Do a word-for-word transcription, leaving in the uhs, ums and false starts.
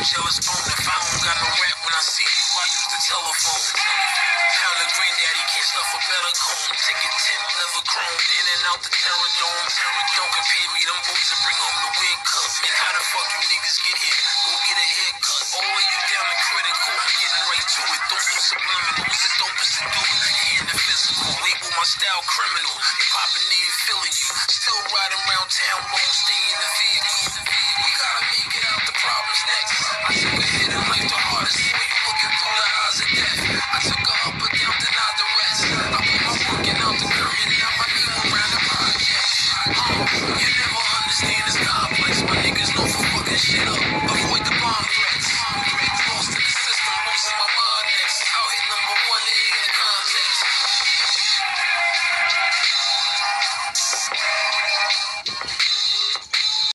jealous bone. If I don't got no rap when I see you, I use the telephone. Pound of granddaddy, can't stuff a better cone. Ticket ten, leather chrome, in and out the terror dome. Don't compare me, them boys that bring home the wig cup. Man, how the fuck you niggas get here? Go get a haircut. Oh, you down and critical. Getting right to it, don't do subliminal. The dopest